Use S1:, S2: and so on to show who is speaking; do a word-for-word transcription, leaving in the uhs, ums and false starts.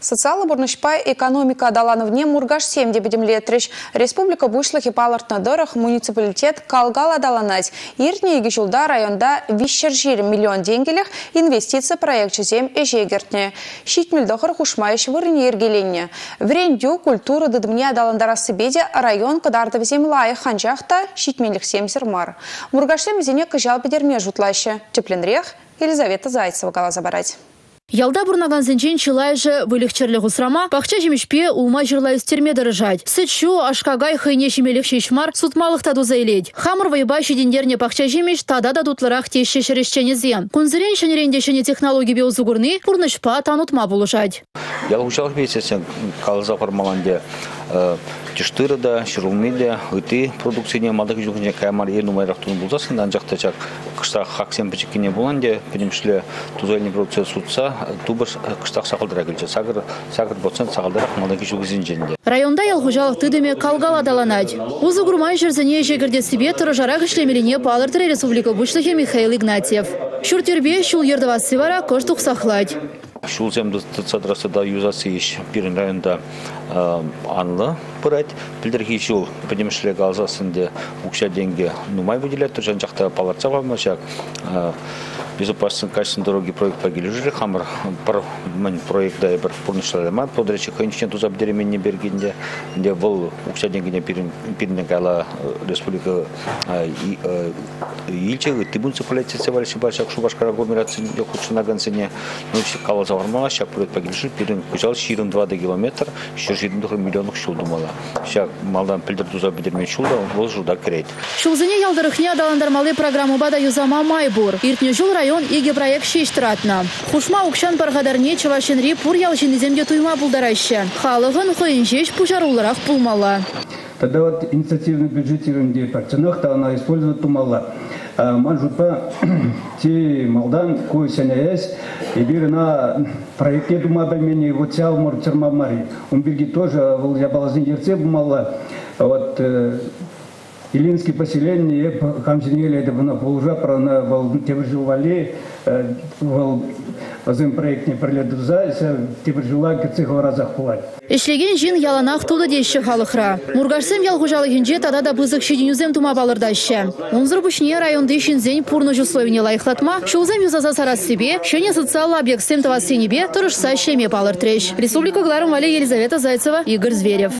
S1: Социалы бурнышпай экономика далановне мургаш семь дебедем летрич. Республика бушлых и палартнадорах муниципалитет калгала даланать. Иртне иги жылда районда вещержир миллион денгелях инвестиция проект чизем эжегертне. Щитмельдохар хушмайш вырни иргеленне. Врендю культуру дыдмне даландарасы беде район кадардов землай ханчахта щитмелих семсермар. Мургашлем зене кыжал бедерме жутлаще. Тепленрех Елизавета Зайцева гала забарать.
S2: Ялда бурнаган зенчен чилайже вылегчерлі ғусрама, пақча жемешпе ума жырлай үстерме дырыжать. Сычу, ашкагай хайне шемелек шешмар сутмалық таду заилеть. Хамыр вайба шедендерне пақча жемеш тада да дутларах тешше шерешченезе. Кунзырен шенерендешене технологии беузугурны бурнышпа танутма булышать.
S3: Ялгушалық бесесен қалыза формаланде Тиштырда, Ширулмеде, Ыты продукцияне мадық жүгіне каймар ел нумайрақ туын бұлзасын, анжақта чак қыштақ хақсен пічеккене боланде, пенемшілі тузайны продукция сутса, тубыр қыштақ сақылдыра келче. Сағыр процент сақылдырақ мадық жүгізін женде.
S2: Районда ялғужалық тыдыме калгала даланать. Узы гурмай жерзіне жегірде себе тұрыжарақ ішлемеліне палыртыры Республика Бушлыхе Михаил Игнатьев. Шүртербе шул ердавасы вара көштуқ сақлать.
S3: Шул земді тұтсадрасы да юзасы еш бірін районда анлы бұрайд. Білдіргі шул пәдемішілі ғалзасында ұқша денге нумай выделяет. Жан жақта паларца ғалмашак. Безопасный качественной дороги проект погили жили. Хамыр бір мен проектда бір пұрнышларыма. Подречі қайыншен туза бідеремен не бергенде. Де бұл ұқша денгене бірінен ғала республика елчегі. Тибунцы полететься валеші башак шубашкара агломерации худшынагансыне. Кала завармала, шак проект погили жили. Бірін күжал ширын двадцать километр. Ширын миллионық шул думала. Шак малдан пілдір туза бідермен шулда, ол жылда керейді.
S2: Шулзыне ялдырықне адаландармалы программы бада юзама майбур. Иртне жыл район иге проект шештіратна. Хушма укшан паргадарне чывашенри пур ялшинеземде туйма булдарайшы. Халығын хойыншеш пужарулырақ пулмала.
S4: Тогда вот инициативный бюджетированный партнерах она использует тумала. Манжутпа те малдан кой сеняес и бирна проекте дума бельмени вот сял морцерма мари. Он бирги тоже в ябалазин ерце бумала. Вот Илинские поселения, камзинели, это на полужа, про на волнтевживали, вол возим проект не пролетузайся, тевжила кецего разах плать.
S2: Ишлеген жин яланах туда деші халықра. Мургашсем ялғужалы генже тада да бызық шеденюзем тума балырдаща. Унзырбушне районды шинзень пурны жусловине лайхлатма, шулзем юзаза сарас себе, шене социалы объект сем тавасенебе, тұрышса шеме балыр треш. Республика Гларом Вали Елизавета Зайцева, Игорь Зверев.